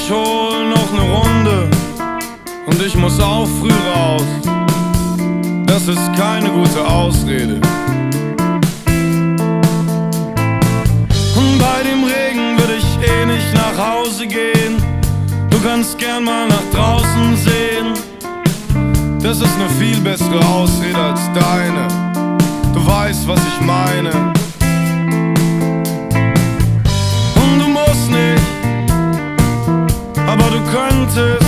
ich hol noch ne Runde und ich muss auch früh raus. Das ist keine gute Ausrede. Und bei dem Regen würde ich eh nicht nach Hause gehen. Du kannst gern mal nach draußen sehen. Das ist ne viel bessere Ausrede als deine. Du weißt, was ich meine. Und du musst nicht, aber du könntest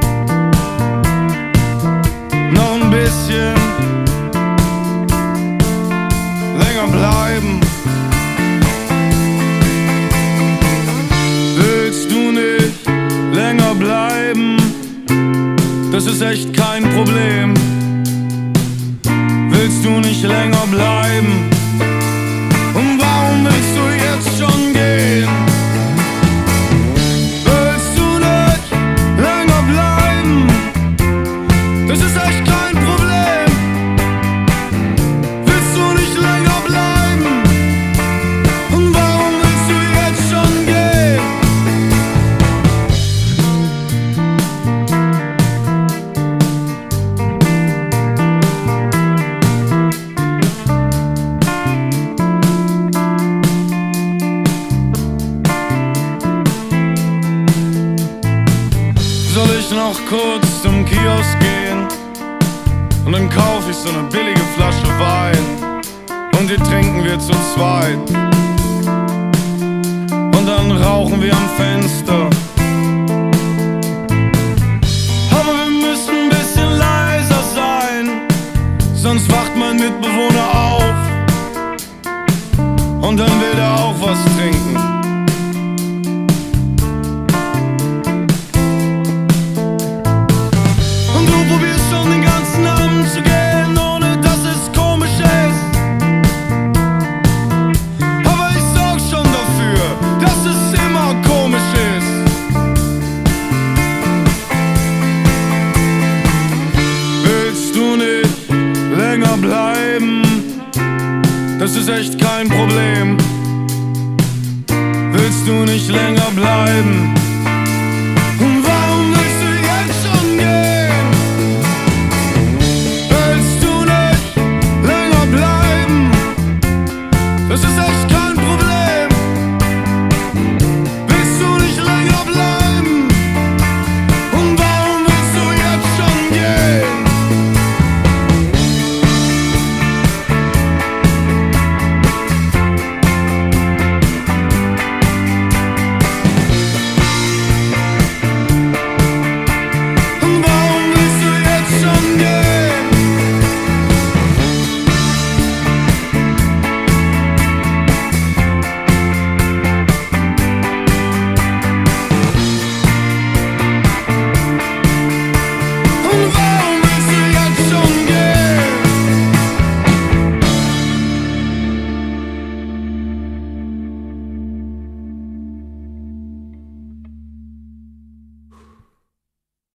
noch ein bisschen länger bleiben. Willst du nicht länger bleiben? Das ist echt kein Problem. Willst du nicht länger bleiben? Und warum willst du jetzt schon gehen? Willst du nicht länger bleiben? Das ist echt kein Problem. Willst du nicht länger bleiben? Und warum willst du jetzt schon gehen? Soll ich noch kurz zum Kiosk gehen? Und dann kauf ich so ne billige Flasche Wein und die trinken wir zu zweit. Und dann rauchen wir am Fenster. Aber wir müssen ein bisschen leiser sein, sonst wacht mein Mitbewohner auf und dann will der auch was trinken. Probierst schon den ganzen Abend zu gehen, ohne dass es komisch ist. Aber ich sorg schon dafür, dass es immer komisch ist. Willst du nicht länger bleiben? Das ist echt kein Problem. Willst du nicht länger bleiben?